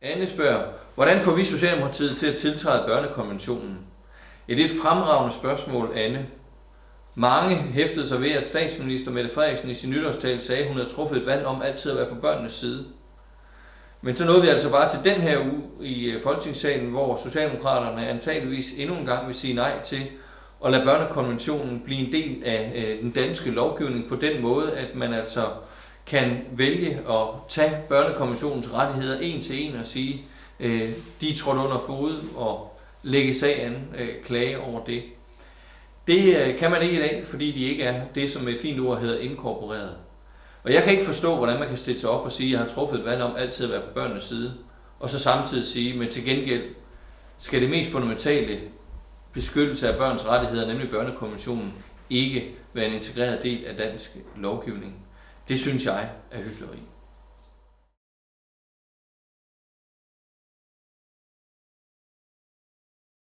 Anne spørger, hvordan får vi Socialdemokratiet til at tiltræde børnekonventionen? Ja, det er et fremragende spørgsmål, Anne. Mange hæftede sig ved, at statsminister Mette Frederiksen i sin nytårstale sagde, at hun havde truffet et valg om altid at være på børnenes side. Men så nåede vi altså bare til den her uge i Folketingssalen, hvor Socialdemokraterne antageligvis endnu en gang vil sige nej til at lade børnekonventionen blive en del af den danske lovgivning på den måde, at man altså kan vælge at tage børnekonventionens rettigheder en til en og sige, de er trådt under fod og lægge sag an, klage over det. Det kan man ikke i dag, fordi de ikke er det, som med et fint ord hedder inkorporeret. Og jeg kan ikke forstå, hvordan man kan stille sig op og sige, at jeg har truffet et valg om altid at være på børnenes side, og så samtidig sige, men til gengæld skal det mest fundamentale beskyttelse af børns rettigheder, nemlig børnekonventionen, ikke være en integreret del af dansk lovgivning. Det synes jeg er hykleri.